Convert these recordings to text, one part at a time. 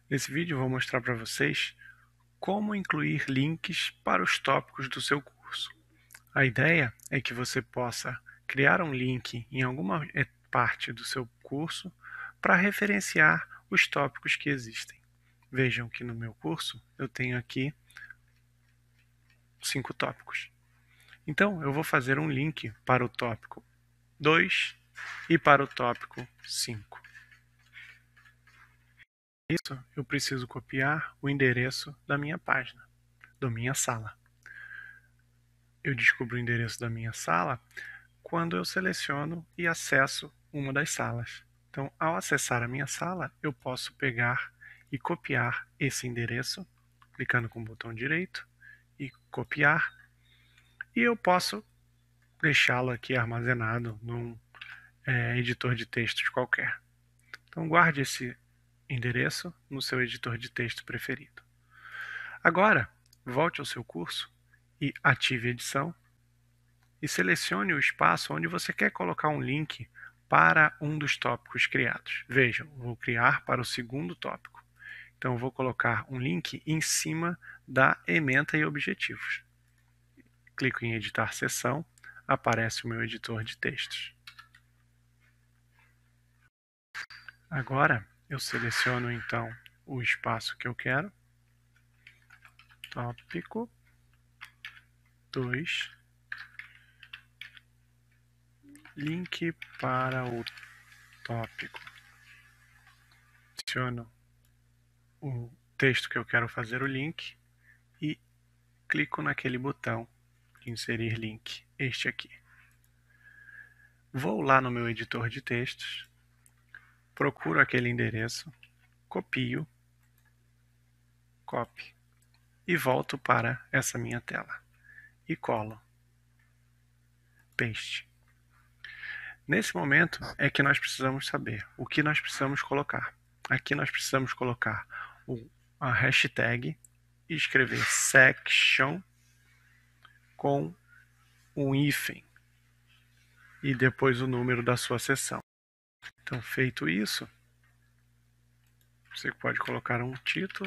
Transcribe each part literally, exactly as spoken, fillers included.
Nesse vídeo eu vou mostrar para vocês como incluir links para os tópicos do seu curso. A ideia é que você possa criar um link em alguma parte do seu curso para referenciar os tópicos que existem. Vejam que no meu curso eu tenho aqui cinco tópicos. Então eu vou fazer um link para o tópico dois e para o tópico cinco. Para isso, eu preciso copiar o endereço da minha página, da minha sala. Eu descubro o endereço da minha sala quando eu seleciono e acesso uma das salas. Então, ao acessar a minha sala, eu posso pegar e copiar esse endereço, clicando com o botão direito e copiar, e eu posso deixá-lo aqui armazenado num é, editor de textos qualquer. Então, guarde esse endereço no seu editor de texto preferido. Agora, volte ao seu curso e ative a edição e selecione o espaço onde você quer colocar um link para um dos tópicos criados. Vejam, vou criar para o segundo tópico. Então, vou colocar um link em cima da ementa e objetivos. Clico em editar seção, aparece o meu editor de textos. Agora, eu seleciono então o espaço que eu quero. Tópico dois. Link para o tópico. Seleciono o texto que eu quero fazer o link e clico naquele botão de inserir link, este aqui. Vou lá no meu editor de textos, procuro aquele endereço, copio, copy e volto para essa minha tela e colo, paste. Nesse momento é que nós precisamos saber o que nós precisamos colocar. Aqui nós precisamos colocar o, a hashtag e escrever section com um hífen e depois o número da sua seção. Então, feito isso, você pode colocar um título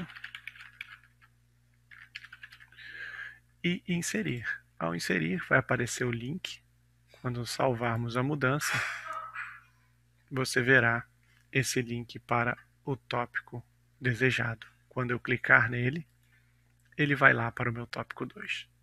e inserir. Ao inserir, vai aparecer o link. Quando salvarmos a mudança, você verá esse link para o tópico desejado. Quando eu clicar nele, ele vai lá para o meu tópico dois.